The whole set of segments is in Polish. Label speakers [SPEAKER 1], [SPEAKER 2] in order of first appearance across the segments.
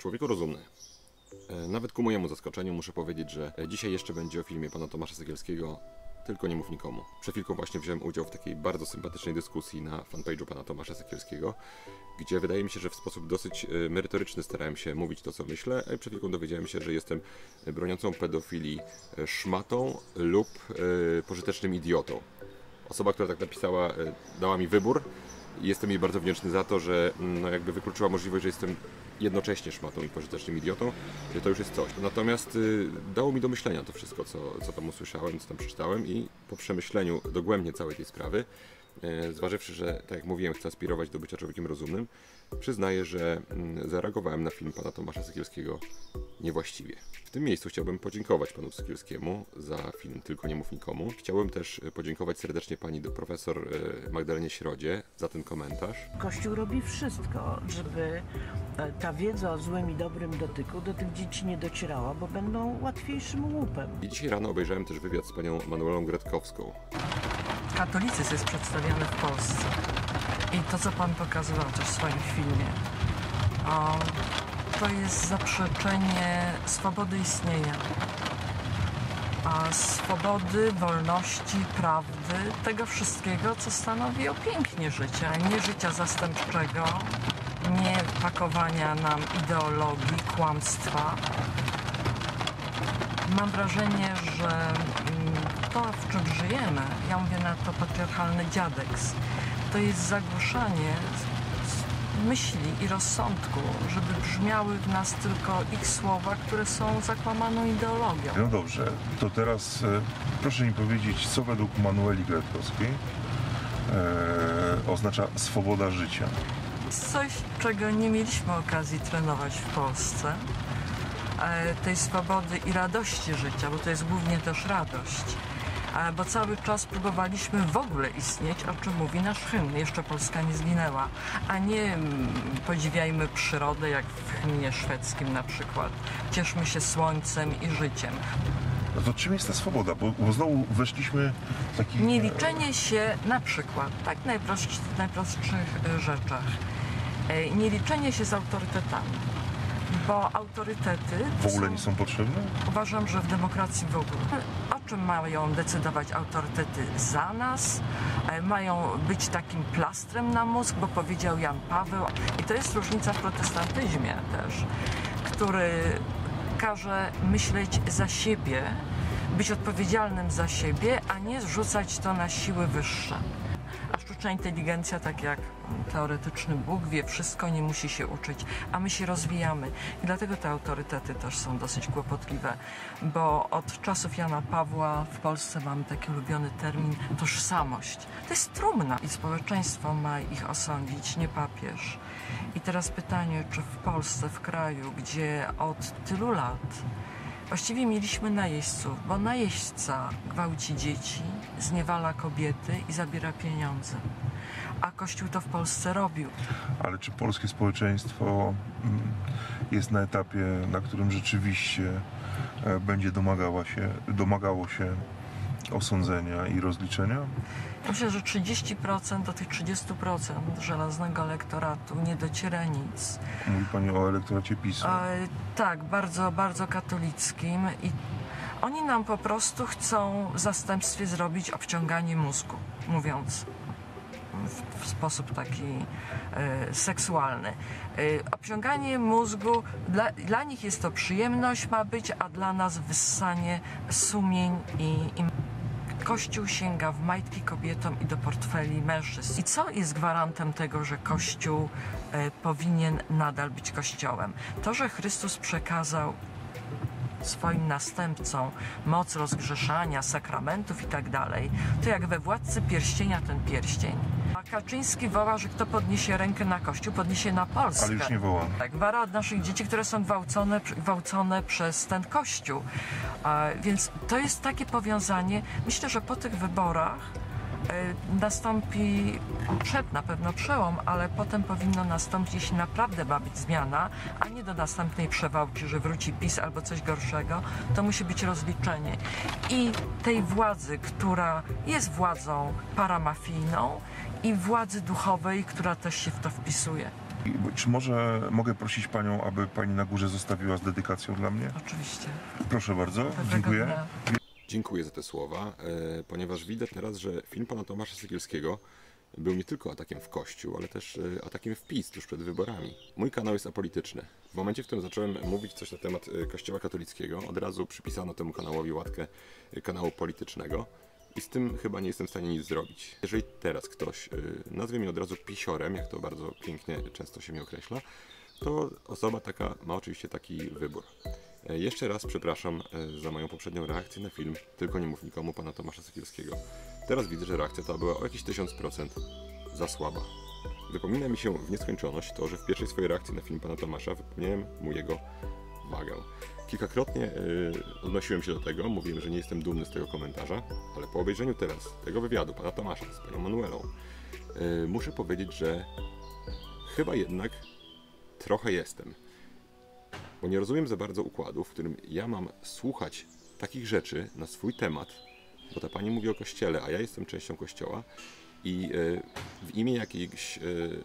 [SPEAKER 1] Człowieku rozumny. Nawet ku mojemu zaskoczeniu muszę powiedzieć, że dzisiaj jeszcze będzie o filmie pana Tomasza Sekielskiego Tylko nie mów nikomu. Przed chwilką właśnie wziąłem udział w takiej bardzo sympatycznej dyskusji na fanpage'u pana Tomasza Sekielskiego, gdzie wydaje mi się, że w sposób dosyć merytoryczny starałem się mówić to, co myślę. Przed chwilką dowiedziałem się, że jestem broniącą pedofilii szmatą lub pożytecznym idiotą. Osoba, która tak napisała, dała mi wybór. Jestem jej bardzo wdzięczny za to, że jakby wykluczyła możliwość, że jestem jednocześnie szmatą i pożytecznym idiotą. To już jest coś. Natomiast dało mi do myślenia to wszystko, co tam usłyszałem, co tam przeczytałem, i po przemyśleniu dogłębnie całej tej sprawy, zważywszy, że, tak jak mówiłem, chcę aspirować do bycia człowiekiem rozumnym, przyznaję, że zareagowałem na film pana Tomasza Sekielskiego niewłaściwie. W tym miejscu chciałbym podziękować panu Sekielskiemu za film Tylko nie mów nikomu. Chciałbym też podziękować serdecznie pani profesor Magdalenie Środzie za ten komentarz.
[SPEAKER 2] Kościół robi wszystko, żeby ta wiedza o złym i dobrym dotyku do tych dzieci nie docierała, bo będą łatwiejszym łupem.
[SPEAKER 1] I dzisiaj rano obejrzałem też wywiad z panią Manuelą Gretkowską.
[SPEAKER 3] Katolicyzm jest przedstawiany w Polsce i to, co pan pokazywał też w swoim filmie, to jest zaprzeczenie swobody istnienia, swobody, wolności, prawdy, tego wszystkiego, co stanowi o pięknie życia, nie życia zastępczego, nie pakowania nam ideologii, kłamstwa. Mam wrażenie, że to, w czym żyjemy, ja mówię na to patriarchalny dziadeks, to jest zagłuszanie myśli i rozsądku, żeby brzmiały w nas tylko ich słowa, które są zakłamaną ideologią.
[SPEAKER 4] No dobrze, to teraz proszę mi powiedzieć, co według Manueli Gretkowskiej oznacza swoboda życia?
[SPEAKER 3] Coś, czego nie mieliśmy okazji trenować w Polsce, tej swobody i radości życia, bo to jest głównie też radość. Bo cały czas próbowaliśmy w ogóle istnieć, o czym mówi nasz hymn, jeszcze Polska nie zginęła, a nie podziwiajmy przyrodę, jak w hymnie szwedzkim na przykład. Cieszmy się słońcem i życiem.
[SPEAKER 4] No to czym jest ta swoboda? Bo znowu weszliśmy w taki...
[SPEAKER 3] Nie liczenie się na przykład, tak w najprostszych rzeczach, nie liczenie się z autorytetami. Bo autorytety...
[SPEAKER 4] W ogóle nie są potrzebne?
[SPEAKER 3] Uważam, że w demokracji w ogóle. O czym mają decydować autorytety za nas? Mają być takim plastrem na mózg, bo powiedział Jan Paweł. I to jest różnica w protestantyzmie też, który każe myśleć za siebie, być odpowiedzialnym za siebie, a nie zrzucać to na siły wyższe. A sztuczna inteligencja, tak jak teoretyczny Bóg, wie wszystko, nie musi się uczyć, a my się rozwijamy. I dlatego te autorytety też są dosyć kłopotliwe, bo od czasów Jana Pawła w Polsce mamy taki ulubiony termin tożsamość. To jest trumna i społeczeństwo ma ich osądzić, nie papież. I teraz pytanie, czy w Polsce, w kraju, gdzie od tylu lat właściwie mieliśmy najeźdźców, bo najeźdźca gwałci dzieci, zniewala kobiety i zabiera pieniądze. A Kościół to w Polsce robił.
[SPEAKER 4] Ale czy polskie społeczeństwo jest na etapie, na którym rzeczywiście będzie domagało się osądzenia i rozliczenia?
[SPEAKER 3] Myślę, że 30% do tych 30% żelaznego elektoratu nie dociera nic.
[SPEAKER 4] Mówi pani o elektoracie PiS-u.
[SPEAKER 3] Tak, bardzo, bardzo katolickim. I oni nam po prostu chcą w zastępstwie zrobić obciąganie mózgu, mówiąc w sposób taki seksualny. Obciąganie mózgu, dla nich jest to przyjemność, ma być, a dla nas wyssanie sumień i Kościół sięga w majtki kobietom i do portfeli mężczyzn. I co jest gwarantem tego, że Kościół powinien nadal być Kościołem? To, że Chrystus przekazał swoim następcom moc rozgrzeszania, sakramentów i tak dalej, to jak we Władcy Pierścienia ten pierścień. A Kaczyński woła, że kto podniesie rękę na Kościół, podniesie na Polskę.
[SPEAKER 4] Ale już nie woła.
[SPEAKER 3] Tak, wara od naszych dzieci, które są gwałcone przez ten Kościół. Więc to jest takie powiązanie. Myślę, że po tych wyborach nastąpi na pewno przełom, ale potem powinno nastąpić, jeśli naprawdę ma być zmiana, a nie do następnej przewałki, że wróci PiS albo coś gorszego, to musi być rozliczenie. I tej władzy, która jest władzą paramafijną, i władzy duchowej, która też się w to wpisuje.
[SPEAKER 4] Czy może mogę prosić panią, aby pani na górze zostawiła z dedykacją dla mnie?
[SPEAKER 3] Oczywiście.
[SPEAKER 4] Proszę bardzo,
[SPEAKER 3] Dobrego
[SPEAKER 4] dziękuję.
[SPEAKER 3] dnia.
[SPEAKER 1] Dziękuję za te słowa, ponieważ widać teraz, że film pana Tomasza Sekielskiego był nie tylko atakiem w Kościół, ale też atakiem w PiS tuż przed wyborami. Mój kanał jest apolityczny. W momencie, w którym zacząłem mówić coś na temat Kościoła katolickiego, od razu przypisano temu kanałowi łatkę kanału politycznego i z tym chyba nie jestem w stanie nic zrobić. Jeżeli teraz ktoś nazwie mnie od razu pisiorem, jak to bardzo pięknie często się mi określa, to osoba taka ma oczywiście taki wybór. Jeszcze raz przepraszam za moją poprzednią reakcję na film Tylko nie mów nikomu pana Tomasza Sekielskiego. Teraz widzę, że reakcja ta była o jakieś 1000% za słaba. Wypomina mi się w nieskończoność to, że w pierwszej swojej reakcji na film pana Tomasza wypomniałem mu jego wagę. Kilkakrotnie odnosiłem się do tego, mówiłem, że nie jestem dumny z tego komentarza, ale po obejrzeniu teraz tego wywiadu pana Tomasza z panią Manuelą muszę powiedzieć, że chyba jednak trochę jestem. Bo nie rozumiem za bardzo układu, w którym ja mam słuchać takich rzeczy na swój temat, bo ta pani mówi o Kościele, a ja jestem częścią Kościoła i w imię jakiejś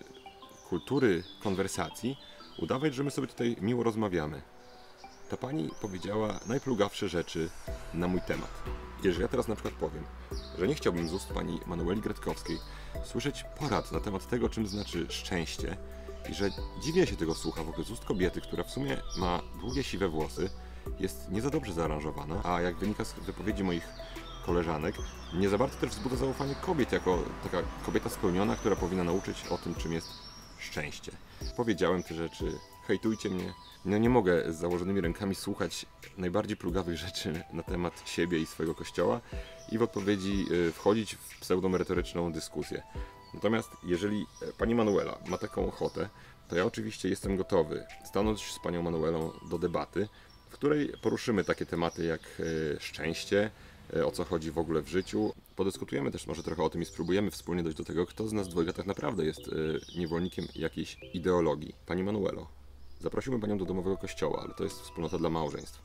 [SPEAKER 1] kultury konwersacji udawać, że my sobie tutaj miło rozmawiamy. Ta pani powiedziała najplugawsze rzeczy na mój temat. Jeżeli ja teraz na przykład powiem, że nie chciałbym z ust pani Manueli Gretkowskiej słyszeć porad na temat tego, czym znaczy szczęście, i że dziwnie się tego słucha w ogóle z ust kobiety, która w sumie ma długie, siwe włosy, jest nie za dobrze zaaranżowana, a jak wynika z wypowiedzi moich koleżanek, nie za bardzo też wzbudza zaufanie kobiet, jako taka kobieta spełniona, która powinna nauczyć o tym, czym jest szczęście. Powiedziałem te rzeczy, hejtujcie mnie. No nie mogę z założonymi rękami słuchać najbardziej plugawych rzeczy na temat siebie i swojego kościoła i w odpowiedzi wchodzić w pseudomerytoryczną dyskusję. Natomiast jeżeli pani Manuela ma taką ochotę, to ja oczywiście jestem gotowy stanąć z panią Manuelą do debaty, w której poruszymy takie tematy jak szczęście, o co chodzi w ogóle w życiu. Podyskutujemy też może trochę o tym i spróbujemy wspólnie dojść do tego, kto z nas dwojga tak naprawdę jest niewolnikiem jakiejś ideologii. Pani Manuelo, zaprosiłbym panią do domowego kościoła, ale to jest wspólnota dla małżeństw.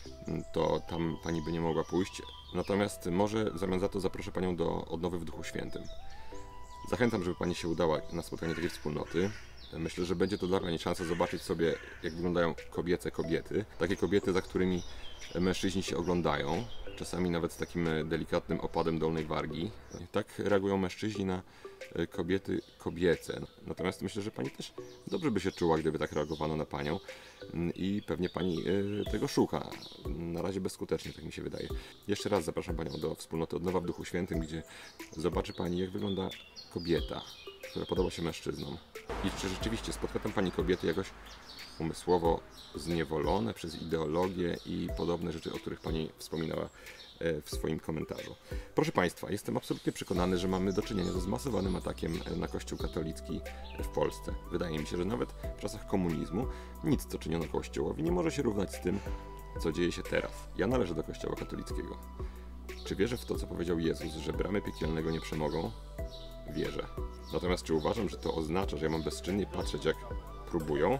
[SPEAKER 1] To tam pani by nie mogła pójść, natomiast może w zamian za to zaproszę panią do odnowy w Duchu Świętym. Zachęcam, żeby pani się udała na spotkanie takiej wspólnoty. Myślę, że będzie to dla pani szansa zobaczyć sobie, jak wyglądają kobiece kobiety. Takie kobiety, za którymi mężczyźni się oglądają, czasami nawet z takim delikatnym opadem dolnej wargi. Tak reagują mężczyźni na kobiety kobiece. Natomiast myślę, że pani też dobrze by się czuła, gdyby tak reagowano na panią i pewnie pani tego szuka. Na razie bezskutecznie, tak mi się wydaje. Jeszcze raz zapraszam panią do wspólnoty Odnowa w Duchu Świętym, gdzie zobaczy pani, jak wygląda kobieta, która podoba się mężczyznom. I czy rzeczywiście spotka tam pani kobiety jakoś umysłowo zniewolone przez ideologię i podobne rzeczy, o których pani wspominała w swoim komentarzu. Proszę państwa, jestem absolutnie przekonany, że mamy do czynienia ze zmasowanym atakiem na Kościół katolicki w Polsce. Wydaje mi się, że nawet w czasach komunizmu nic, co czyniono Kościołowi, nie może się równać z tym, co dzieje się teraz. Ja należę do Kościoła katolickiego. Czy wierzę w to, co powiedział Jezus, że bramy piekielnego nie przemogą? Wierzę. Natomiast czy uważam, że to oznacza, że ja mam bezczynnie patrzeć, jak próbują?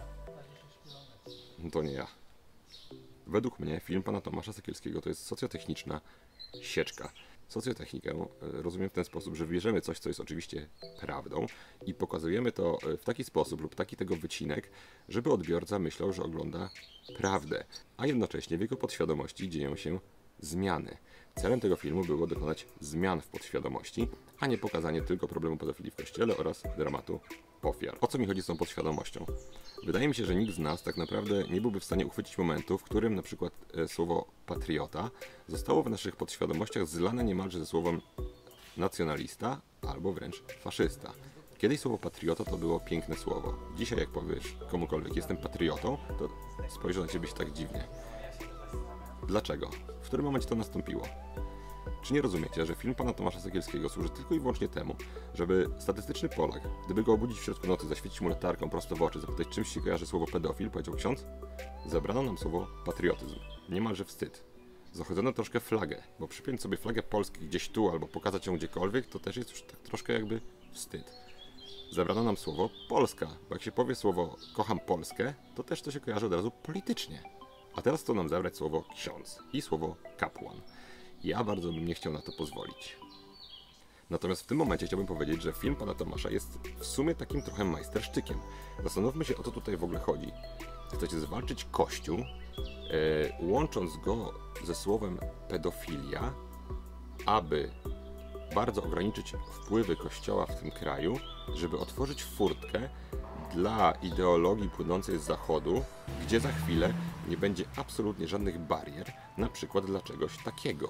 [SPEAKER 1] To nie ja. Według mnie film pana Tomasza Sekielskiego to jest socjotechniczna sieczka. Socjotechnikę rozumiem w ten sposób, że bierzemy coś, co jest oczywiście prawdą i pokazujemy to w taki sposób lub taki tego wycinek, żeby odbiorca myślał, że ogląda prawdę, a jednocześnie w jego podświadomości dzieją się zmiany. Celem tego filmu było dokonać zmian w podświadomości, a nie pokazanie tylko problemu pedofilii w kościele oraz dramatu ofiar. O co mi chodzi z tą podświadomością? Wydaje mi się, że nikt z nas tak naprawdę nie byłby w stanie uchwycić momentu, w którym na przykład słowo patriota zostało w naszych podświadomościach zlane niemalże ze słowem nacjonalista albo wręcz faszysta. Kiedyś słowo patriota to było piękne słowo. Dzisiaj jak powiesz komukolwiek jestem patriotą, to spojrzy na ciebie się tak dziwnie. Dlaczego? W którym momencie to nastąpiło? Czy nie rozumiecie, że film pana Tomasza Sekielskiego służy tylko i wyłącznie temu, żeby statystyczny Polak, gdyby go obudzić w środku nocy, zaświecić mu latarką prosto w oczy, zapytać, czym się kojarzy słowo pedofil, powiedział ksiądz? Zabrano nam słowo patriotyzm. Niemalże wstyd. Zachodzono troszkę flagę, bo przypiąć sobie flagę Polski gdzieś tu albo pokazać ją gdziekolwiek, to też jest już tak troszkę jakby wstyd. Zabrano nam słowo Polska, bo jak się powie słowo kocham Polskę, to też to się kojarzy od razu politycznie. A teraz chcą nam zabrać słowo ksiądz i słowo kapłan. Ja bardzo bym nie chciał na to pozwolić. Natomiast w tym momencie chciałbym powiedzieć, że film pana Tomasza jest w sumie takim trochę majstersztykiem. Zastanówmy się, o co tutaj w ogóle chodzi. Chcecie zwalczyć Kościół, łącząc go ze słowem pedofilia, aby bardzo ograniczyć wpływy Kościoła w tym kraju, żeby otworzyć furtkę dla ideologii płynącej z Zachodu, gdzie za chwilę nie będzie absolutnie żadnych barier, na przykład dla czegoś takiego.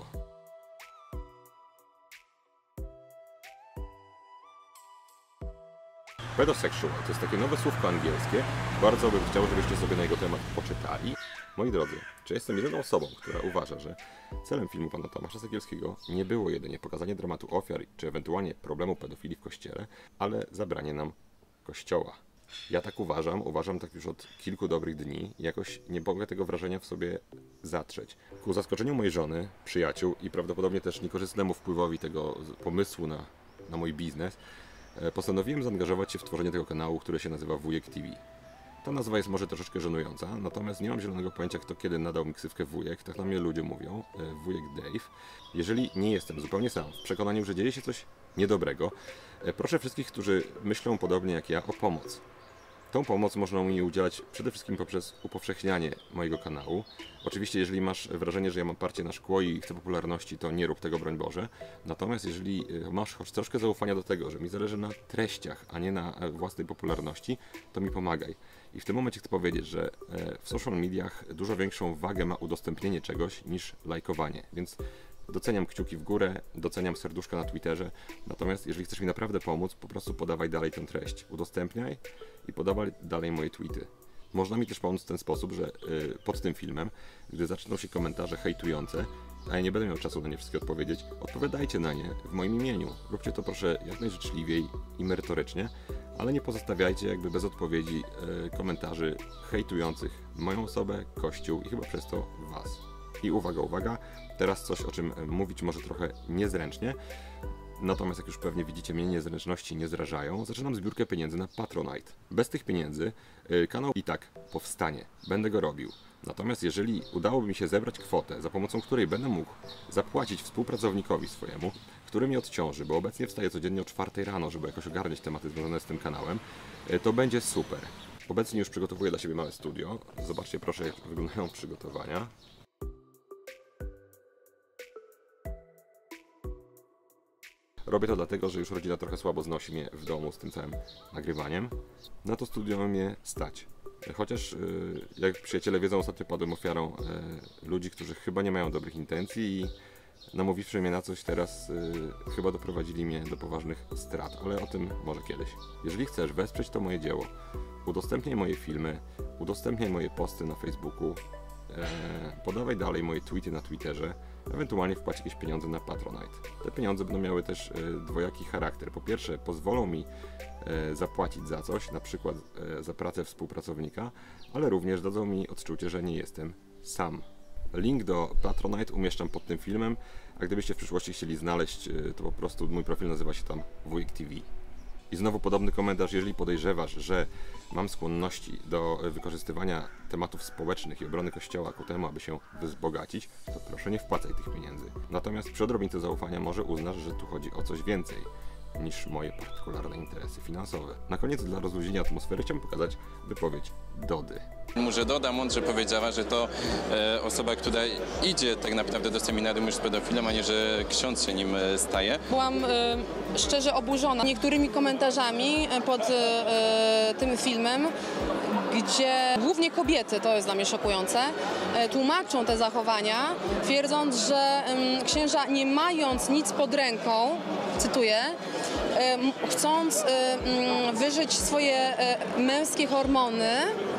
[SPEAKER 1] Pedosexual to jest takie nowe słówko angielskie. Bardzo bym chciał, żebyście sobie na jego temat poczytali. Moi drodzy, czy jestem jedyną osobą, która uważa, że celem filmu pana Tomasza Sekielskiego nie było jedynie pokazanie dramatu ofiar, czy ewentualnie problemu pedofilii w Kościele, ale zabranie nam Kościoła? Ja tak uważam tak już od kilku dobrych dni i jakoś nie mogę tego wrażenia w sobie zatrzeć. Ku zaskoczeniu mojej żony, przyjaciół i prawdopodobnie też niekorzystnemu wpływowi tego pomysłu na mój biznes, postanowiłem zaangażować się w tworzenie tego kanału, który się nazywa Wujek TV. Ta nazwa jest może troszeczkę żenująca, natomiast nie mam zielonego pojęcia, kto kiedy nadał mi ksywkę Wujek, tak na mnie ludzie mówią, Wujek Dave. Jeżeli nie jestem zupełnie sam, w przekonaniu, że dzieje się coś niedobrego, proszę wszystkich, którzy myślą podobnie jak ja, o pomoc. Tą pomoc można mi udzielać przede wszystkim poprzez upowszechnianie mojego kanału. Oczywiście, jeżeli masz wrażenie, że ja mam parcie na szkło i chcę popularności, to nie rób tego, broń Boże. Natomiast jeżeli masz choć troszkę zaufania do tego, że mi zależy na treściach, a nie na własnej popularności, to mi pomagaj. I w tym momencie chcę powiedzieć, że w social mediach dużo większą wagę ma udostępnienie czegoś niż lajkowanie. Więc doceniam kciuki w górę, doceniam serduszka na Twitterze, natomiast jeżeli chcesz mi naprawdę pomóc, po prostu podawaj dalej tę treść, udostępniaj i podawaj dalej moje tweety. Można mi też pomóc w ten sposób, że pod tym filmem, gdy zaczną się komentarze hejtujące, a ja nie będę miał czasu na nie wszystkie odpowiedzieć, odpowiadajcie na nie w moim imieniu. Róbcie to proszę jak najżyczliwiej i merytorycznie, ale nie pozostawiajcie jakby bez odpowiedzi komentarzy hejtujących moją osobę, Kościół i chyba przez to was. I uwaga, teraz coś, o czym mówić może trochę niezręcznie, natomiast jak już pewnie widzicie, mnie niezręczności nie zrażają, zaczynam zbiórkę pieniędzy na Patronite. Bez tych pieniędzy kanał i tak powstanie, będę go robił. Natomiast jeżeli udałoby mi się zebrać kwotę, za pomocą której będę mógł zapłacić współpracownikowi swojemu, który mnie odciąży, bo obecnie wstaję codziennie o 4 rano, żeby jakoś ogarniać tematy związane z tym kanałem, to będzie super. Obecnie już przygotowuję dla siebie małe studio. Zobaczcie proszę, jak wyglądają przygotowania. Robię to dlatego, że już rodzina trochę słabo znosi mnie w domu z tym całym nagrywaniem. Na to studio mnie stać. Chociaż, jak przyjaciele wiedzą, ostatnio padłem ofiarą ludzi, którzy chyba nie mają dobrych intencji i namówiwszy mnie na coś teraz, chyba doprowadzili mnie do poważnych strat, ale o tym może kiedyś. Jeżeli chcesz wesprzeć to moje dzieło, udostępniaj moje filmy, udostępniaj moje posty na Facebooku, podawaj dalej moje tweety na Twitterze, ewentualnie wpłać jakieś pieniądze na Patronite. Te pieniądze będą miały też dwojaki charakter. Po pierwsze, pozwolą mi zapłacić za coś, na przykład za pracę współpracownika, ale również dadzą mi odczucie, że nie jestem sam. Link do Patronite umieszczam pod tym filmem, a gdybyście w przyszłości chcieli znaleźć, to po prostu mój profil nazywa się tam Wujek TV. I znowu podobny komentarz, jeżeli podejrzewasz, że mam skłonności do wykorzystywania tematów społecznych i obrony Kościoła ku temu, aby się wzbogacić, to proszę nie wpłacaj tych pieniędzy. Natomiast przy odrobince zaufania może uznasz, że tu chodzi o coś więcej niż moje partykularne interesy finansowe. Na koniec dla rozluźnienia atmosfery chciałbym pokazać wypowiedź Dody.
[SPEAKER 5] Może Doda mądrze powiedziała, że to osoba, która idzie tak naprawdę do seminarium już z pedofilem, a nie, że ksiądz się nim staje.
[SPEAKER 6] Byłam szczerze oburzona niektórymi komentarzami pod tym filmem, gdzie głównie kobiety, to jest dla mnie szokujące, tłumaczą te zachowania, twierdząc, że księża nie mając nic pod ręką, cytuję, chcąc wyżyć swoje męskie hormony,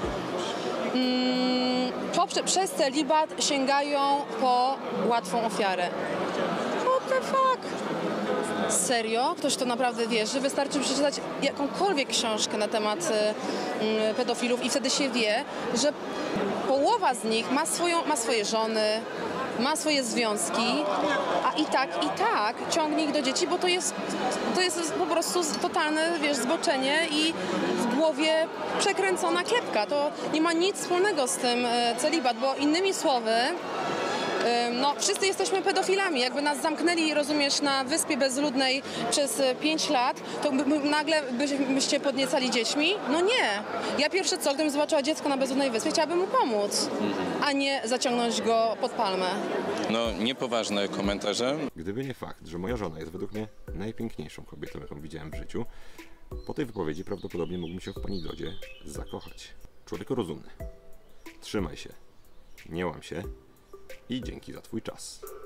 [SPEAKER 6] przez celibat sięgają po łatwą ofiarę. What the fuck? Serio? Ktoś to naprawdę wierzy? Wystarczy przeczytać jakąkolwiek książkę na temat pedofilów i wtedy się wie, że połowa z nich ma swoje żony, ma swoje związki, a i tak ciągnie ich do dzieci, bo to jest po prostu totalne, zboczenie i w głowie przekręcona kiepka. To nie ma nic wspólnego z tym celibat, bo innymi słowy no wszyscy jesteśmy pedofilami. Jakby nas zamknęli, rozumiesz, na wyspie bezludnej przez 5 lat, to nagle byście podniecali dziećmi? No nie. Ja pierwsze co, gdybym zobaczyła dziecko na bezludnej wyspie, chciałabym mu pomóc, a nie zaciągnąć go pod palmę.
[SPEAKER 5] No, niepoważne komentarze.
[SPEAKER 1] Gdyby nie fakt, że moja żona jest według mnie najpiękniejszą kobietą, jaką widziałem w życiu, po tej wypowiedzi prawdopodobnie mógłbym się w pani Dodzie zakochać. Człowieku rozumny. Trzymaj się, nie łam się i dzięki za twój czas.